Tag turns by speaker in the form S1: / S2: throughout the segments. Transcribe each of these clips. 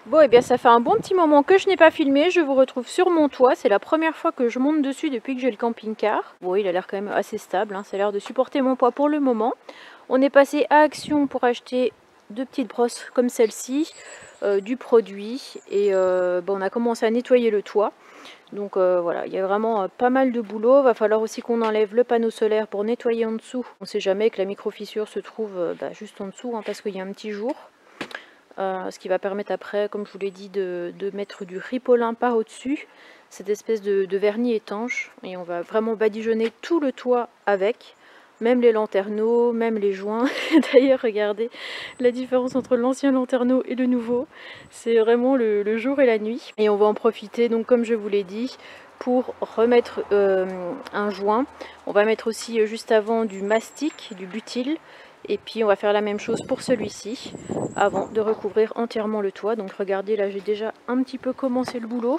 S1: Bon, et bien ça fait un bon petit moment que je n'ai pas filmé, je vous retrouve sur mon toit, c'est la première fois que je monte dessus depuis que j'ai le camping-car. Bon, il a l'air quand même assez stable, hein. Ça a l'air de supporter mon poids pour le moment. On est passé à Action pour acheter 2 petites brosses comme celle-ci, du produit, et bon, on a commencé à nettoyer le toit. Donc voilà, il y a vraiment pas mal de boulot. Va falloir aussi qu'on enlève le panneau solaire pour nettoyer en dessous. On ne sait jamais que la micro-fissure se trouve juste en dessous, hein, parce qu'il y a un petit jour. Ce qui va permettre après, comme je vous l'ai dit, de mettre du ripolin par au-dessus, cette espèce de vernis étanche, et on va vraiment badigeonner tout le toit avec, même les lanterneaux, même les joints. D'ailleurs, regardez la différence entre l'ancien lanterneau et le nouveau, c'est vraiment le jour et la nuit. Et on va en profiter, donc comme je vous l'ai dit, pour remettre un joint. On va mettre aussi juste avant du mastic, du butyl. Et puis on va faire la même chose pour celui-ci avant de recouvrir entièrement le toit. Donc regardez, là j'ai déjà un petit peu commencé le boulot.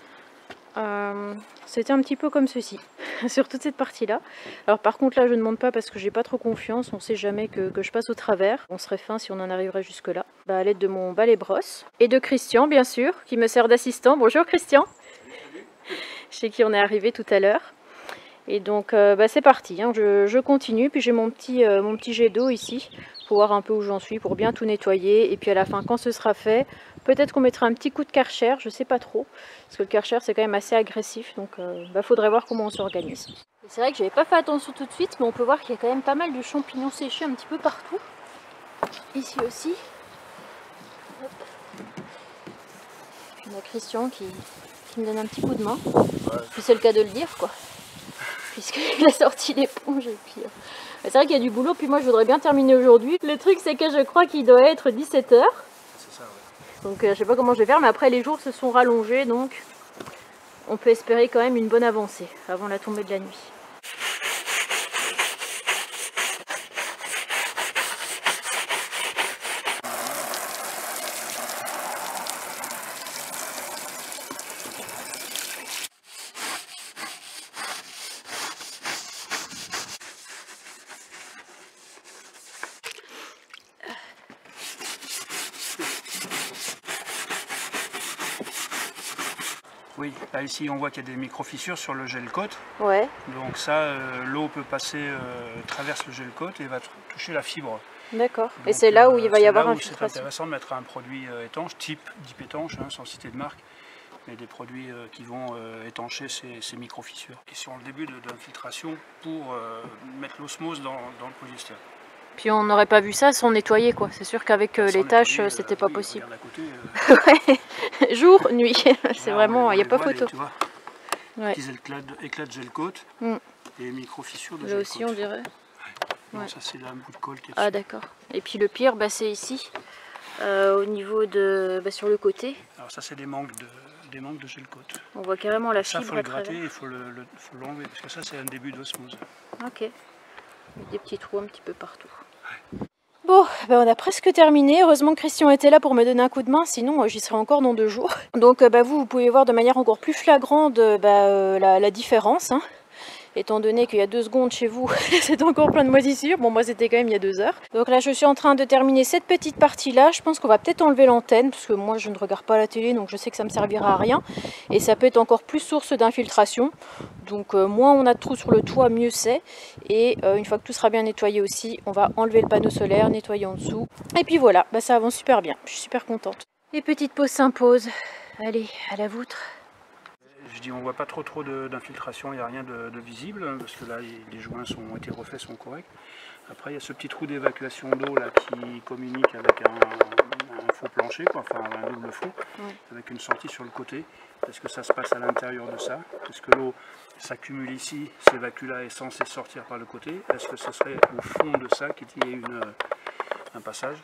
S1: C'était un petit peu comme ceci sur toute cette partie là. Alors par contre là je ne monte pas parce que j'ai pas trop confiance, on sait jamais que je passe au travers. On serait fin si on en arriverait jusque là. À l'aide de mon balai brosse et de Christian bien sûr qui me sert d'assistant. Bonjour Christian. Chez qui on est arrivé tout à l'heure. Et donc c'est parti, hein. Je continue, puis j'ai mon petit jet d'eau ici pour voir un peu où j'en suis, pour bien tout nettoyer. Et puis à la fin, quand ce sera fait, peut-être qu'on mettra un petit coup de Karcher, je sais pas trop, parce que le Karcher c'est quand même assez agressif, donc faudrait voir comment on s'organise. C'est vrai que j'avais pas fait attention tout de suite, mais on peut voir qu'il y a quand même pas mal de champignons séchés un petit peu partout. Ici aussi. Hop. Puis on a Christian qui me donne un petit coup de main. Puis c'est le cas de le dire, quoi. Puisqu'il a sorti l'éponge et puis... C'est vrai qu'il y a du boulot, puis moi je voudrais bien terminer aujourd'hui. Le truc c'est que je crois qu'il doit être 17 h.
S2: C'est ça, ouais.
S1: Donc je sais pas comment je vais faire, mais après les jours se sont rallongés, donc on peut espérer quand même une bonne avancée avant la tombée de la nuit.
S2: Oui, là ici on voit qu'il y a des micro-fissures sur le gel coat.
S1: Ouais.
S2: Donc ça, l'eau peut passer, traverse le gel coat et va toucher la fibre.
S1: D'accord. Et c'est là où il va y avoir
S2: infiltration. C'est intéressant de mettre un produit étanche, type Deep étanche, hein, sans citer de marque, mais des produits qui vont étancher ces micro-fissures, qui sont le début de l'infiltration pour mettre l'osmose dans le polyester.
S1: Puis on n'aurait pas vu ça sans nettoyer, quoi. C'est sûr qu'avec les tâches, c'était pas possible.
S2: Côté,
S1: ouais. Jour, nuit, c'est vraiment, il n'y a pas photo.
S2: Tu vois,
S1: ouais.
S2: Petits éclats de gel coat et micro-fissures de
S1: là
S2: gel
S1: aussi
S2: coat.
S1: On dirait.
S2: Non, ça c'est un bout de colle qui est
S1: Ah d'accord. Et puis le pire, c'est ici, au niveau de, sur le côté.
S2: Alors ça c'est des manques de gel coat.
S1: On voit carrément la fibre.
S2: Ça faut le gratter, il faut l'enlever parce que ça c'est un début d'osmose.
S1: Ok. Des petits trous un petit peu partout. Ouais. Bon, on a presque terminé. Heureusement que Christian était là pour me donner un coup de main, sinon j'y serais encore dans 2 jours. Donc vous pouvez voir de manière encore plus flagrante la différence. Hein. Étant donné qu'il y a 2 secondes chez vous, c'est encore plein de moisissures. Bon, moi c'était quand même il y a 2 heures. Donc là je suis en train de terminer cette petite partie là. Je pense qu'on va peut-être enlever l'antenne, parce que moi je ne regarde pas la télé, donc je sais que ça me servira à rien. Et ça peut être encore plus source d'infiltration. Donc moins on a de trous sur le toit, mieux c'est. Et une fois que tout sera bien nettoyé aussi, on va enlever le panneau solaire, nettoyer en dessous. Et puis voilà, ça avance super bien. Je suis super contente. Les petites pauses s'imposent. Allez, à la vôtre.
S2: Je dis on voit pas trop d'infiltration, il n'y a rien de visible, hein, parce que là les joints ont été refaits, sont corrects. Après il y a ce petit trou d'évacuation d'eau là qui communique avec un faux plancher, quoi, enfin un double fond, avec une sortie sur le côté. Est-ce que ça se passe à l'intérieur de ça? Est-ce que l'eau s'accumule ici, s'évacue là et est censée sortir par le côté? Est-ce que ce serait au fond de ça qu'il y ait un passage?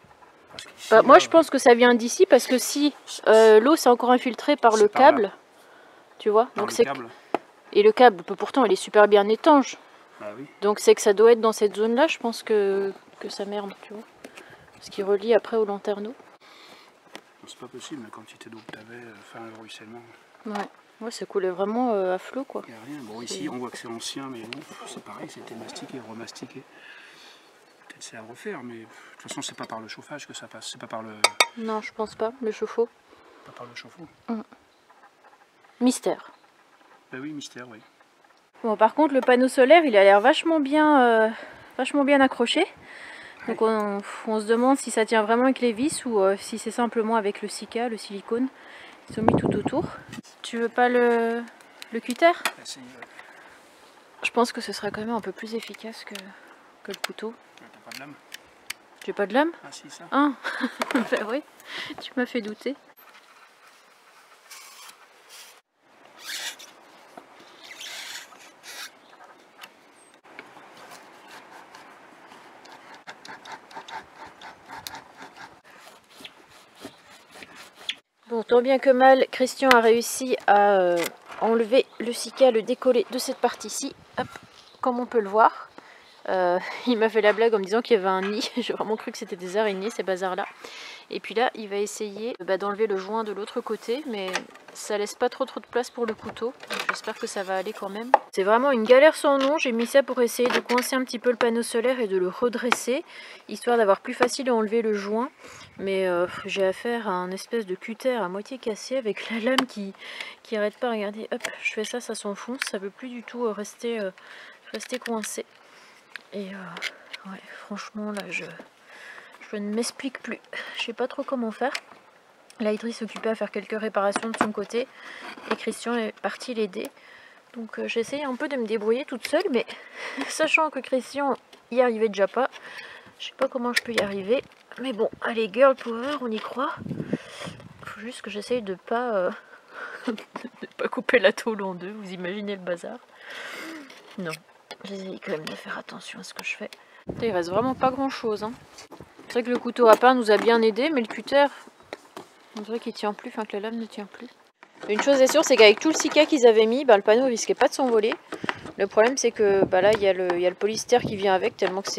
S1: Moi je pense que ça vient d'ici, parce que si l'eau s'est encore infiltrée par le câble, tu vois, donc c'est et le câble pourtant il est super bien étanche.
S2: Ah oui.
S1: Donc c'est que ça doit être dans cette zone là, je pense que ça merde, tu vois. Ce qui relie après au lanterneau.
S2: C'est pas possible la quantité d'eau que tu avais, le ruissellement.
S1: Ouais, ça coulait vraiment à flot, quoi.
S2: Il n'y a rien. Bon ici on voit que c'est ancien, mais bon, c'est pareil, c'était mastiqué, remastiqué. peut-être c'est à refaire, mais de toute façon c'est pas par le chauffage que ça passe, c'est pas par le...
S1: Non, je pense pas, le chauffe-eau.
S2: Pas par le chauffe-eau.
S1: Mystère.
S2: Bah oui, mystère, oui.
S1: Bon, par contre, le panneau solaire, il a l'air vachement bien accroché. Donc on se demande si ça tient vraiment avec les vis ou si c'est simplement avec le Sika, le silicone. Ils sont mis tout autour. Tu veux pas le cutter? Je pense que ce sera quand même un peu plus efficace que le couteau.
S2: T'as pas de lame?
S1: J'ai pas de lame?
S2: Ah si, ça.
S1: Ah bah oui, tu m'as fait douter. Bon, tant bien que mal, Christian a réussi à enlever le Sika, le décoller de cette partie-ci, comme on peut le voir. Il m'a fait la blague en me disant qu'il y avait un nid. J'ai vraiment cru que c'était des araignées, ces bazars-là. Et puis là, il va essayer d'enlever le joint de l'autre côté, mais ça laisse pas trop de place pour le couteau. J'espère que ça va aller quand même. C'est vraiment une galère sans nom. J'ai mis ça pour essayer de coincer un petit peu le panneau solaire et de le redresser, histoire d'avoir plus facile à enlever le joint. Mais j'ai affaire à un espèce de cutter à moitié cassé avec la lame qui arrête pas. Regardez, hop, je fais ça, ça s'enfonce. Ça veut plus du tout rester coincé. Et ouais, franchement, là, je ne m'explique plus. Je sais pas trop comment faire. Là, Idriss s'occupait à faire quelques réparations de son côté. Et Christian est parti l'aider. Donc j'essaye un peu de me débrouiller toute seule. Mais sachant que Christian y arrivait déjà pas, je sais pas comment je peux y arriver. Mais bon, allez, girl power, on y croit. Faut juste que j'essaye de pas, de pas couper la tôle en deux. Vous imaginez le bazar? Non. J'essaye quand même de faire attention à ce que je fais. Il reste vraiment pas grand chose. Hein. C'est vrai que le couteau à pain nous a bien aidé, mais le cutter, on dirait qu'il tient plus, enfin que la lame ne tient plus. Une chose est sûre, c'est qu'avec tout le Sika qu'ils avaient mis, le panneau risquait pas de s'envoler. Le problème c'est que là il y a le polystère qui vient avec, tellement que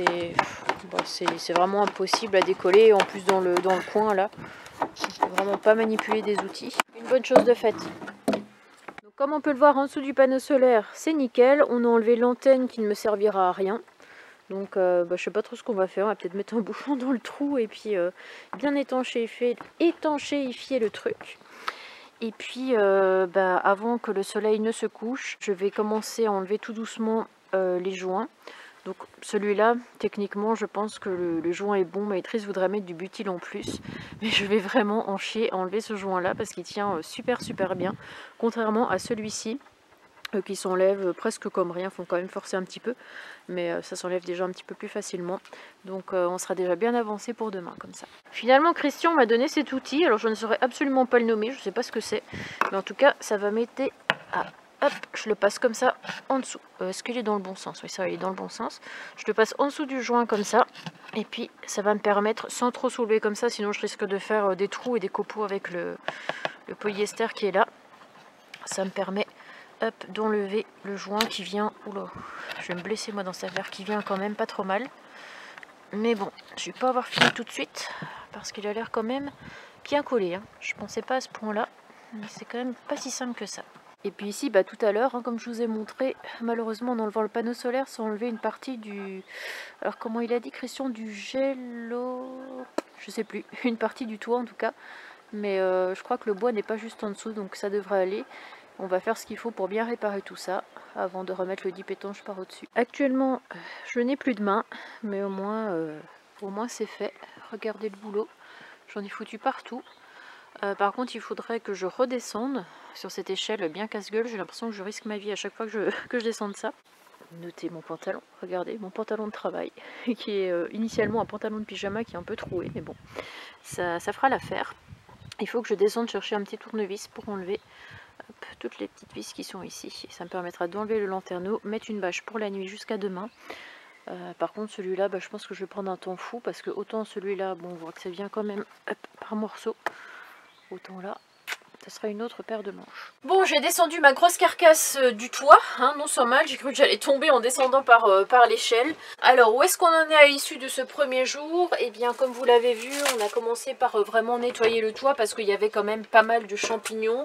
S1: c'est vraiment impossible à décoller. En plus dans le coin là, on peut vraiment pas manipuler des outils. Une bonne chose de faite. Comme on peut le voir en dessous du panneau solaire, c'est nickel. On a enlevé l'antenne qui ne me servira à rien. Donc je sais pas trop ce qu'on va faire. On va peut-être mettre un bouchon dans le trou et puis bien étanchéifier le truc. Et puis avant que le soleil ne se couche, je vais commencer à enlever tout doucement les joints. Donc celui-là, techniquement, je pense que le joint est bon. Maîtrise voudrait mettre du butyl en plus. Mais je vais vraiment en chier à enlever ce joint-là parce qu'il tient super bien. Contrairement à celui-ci, qui s'enlève presque comme rien. Il faut quand même forcer un petit peu. Mais ça s'enlève déjà un petit peu plus facilement. Donc on sera déjà bien avancé pour demain, comme ça. Finalement, Christian m'a donné cet outil. Alors je ne saurais absolument pas le nommer. Je ne sais pas ce que c'est. Mais en tout cas, ça va m'aider à... Hop, je le passe comme ça en dessous. Est-ce qu'il est dans le bon sens? Oui, ça il est dans le bon sens. Je le passe en dessous du joint comme ça. Et puis ça va me permettre, sans trop soulever comme ça, sinon je risque de faire des trous et des copeaux avec le polyester qui est là. Ça me permet d'enlever le joint qui vient... Oula, je vais me blesser moi dans cette affaire, qui vient quand même pas trop mal. Mais bon, je vais pas avoir fini tout de suite, parce qu'il a l'air quand même bien collé. Hein. Je pensais pas à ce point-là, mais c'est quand même pas si simple que ça. Et puis ici, tout à l'heure, comme je vous ai montré, malheureusement en enlevant le panneau solaire, ça a enlevé une partie du... Alors comment il a dit Christian? Du gélo... Je sais plus, une partie du toit en tout cas. Mais je crois que le bois n'est pas juste en dessous, donc ça devrait aller. On va faire ce qu'il faut pour bien réparer tout ça, avant de remettre le dip étanche par au-dessus. Actuellement, je n'ai plus de main, mais au moins c'est fait. Regardez le boulot, j'en ai foutu partout. Par contre, il faudrait que je redescende sur cette échelle bien casse-gueule. J'ai l'impression que je risque ma vie à chaque fois que je descende ça. Notez mon pantalon, regardez, mon pantalon de travail, qui est initialement un pantalon de pyjama qui est un peu troué, mais bon, ça fera l'affaire. Il faut que je descende chercher un petit tournevis pour enlever toutes les petites vis qui sont ici. Ça me permettra d'enlever le lanterneau, mettre une bâche pour la nuit jusqu'à demain. Par contre celui-là, je pense que je vais prendre un temps fou, parce que autant celui-là, bon, on voit que ça vient quand même par morceaux. Autant là, ça sera une autre paire de manches. Bon, j'ai descendu ma grosse carcasse du toit, non sans mal, j'ai cru que j'allais tomber en descendant par l'échelle. Alors, où est-ce qu'on en est à l'issue de ce premier jour? Eh bien, comme vous l'avez vu, on a commencé par vraiment nettoyer le toit, parce qu'il y avait quand même pas mal de champignons.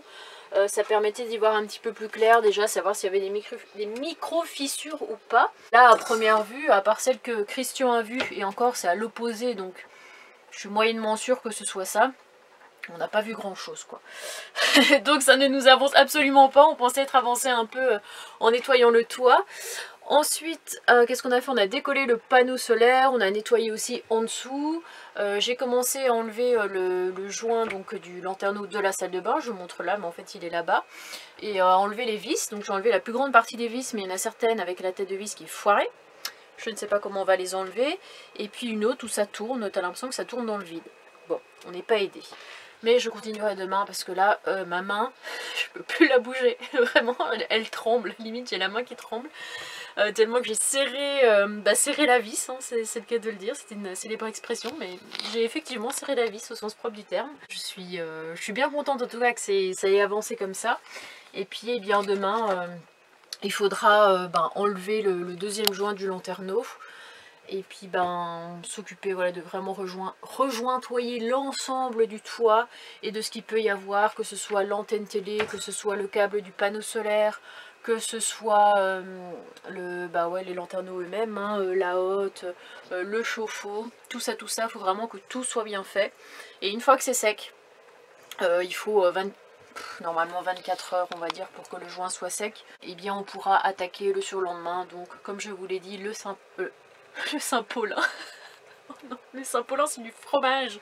S1: Ça permettait d'y voir un petit peu plus clair, déjà savoir s'il y avait des micro-fissures ou pas. Là, à première vue, à part celle que Christian a vue, et encore c'est à l'opposé, donc je suis moyennement sûre que ce soit ça. On n'a pas vu grand chose quoi. Donc ça ne nous avance absolument pas. On pensait être avancé un peu en nettoyant le toit. Ensuite, qu'est-ce qu'on a fait? On a décollé le panneau solaire, on a nettoyé aussi en dessous. J'ai commencé à enlever le joint donc, du lanterneau de la salle de bain. Je vous montre là, mais en fait il est là-bas. Et à enlever les vis. Donc j'ai enlevé la plus grande partie des vis, mais il y en a certaines avec la tête de vis qui est foirée. Je ne sais pas comment on va les enlever. Et puis une autre où ça tourne, t'as l'impression que ça tourne dans le vide. Bon, on n'est pas aidé. Mais je continuerai demain parce que là, ma main, je peux plus la bouger. Vraiment, elle tremble. Limite, j'ai la main qui tremble. Tellement que j'ai serré la vis, hein, c'est le cas de le dire. C'était une célèbre expression, mais j'ai effectivement serré la vis au sens propre du terme. Je suis bien contente en tout cas que ça ait avancé comme ça. Et puis, eh bien, demain, il faudra enlever le deuxième joint du lanterneau. Et puis s'occuper voilà, de vraiment rejointoyer l'ensemble du toit et de ce qu'il peut y avoir, que ce soit l'antenne télé, que ce soit le câble du panneau solaire, que ce soit les lanterneaux eux-mêmes, hein, la hotte, le chauffe-eau, tout ça, il faut vraiment que tout soit bien fait. Et une fois que c'est sec, il faut normalement 24 heures on va dire pour que le joint soit sec, et bien on pourra attaquer le surlendemain. Donc comme je vous l'ai dit, le Saint-Paulin. Oh non, le Saint-Paulin c'est du fromage,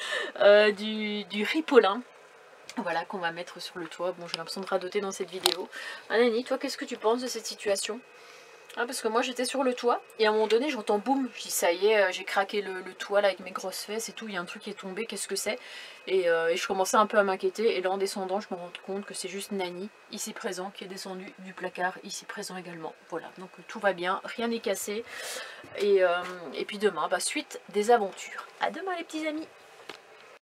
S1: du ripolin. Voilà, qu'on va mettre sur le toit. Bon, j'ai l'impression de radoter dans cette vidéo. Anani, toi, qu'est-ce que tu penses de cette situation? Parce que moi, j'étais sur le toit, et à un moment donné, j'entends boum. Je dis, ça y est, j'ai craqué le toit, là, avec mes grosses fesses et tout. Il y a un truc qui est tombé, qu'est-ce que c'est? Et je commençais un peu à m'inquiéter. Et là, en descendant, je me rends compte que c'est juste Nani, ici présent, qui est descendu du placard, ici présent également. Voilà, donc tout va bien, rien n'est cassé. Et puis demain, suite des aventures. À demain, les petits amis!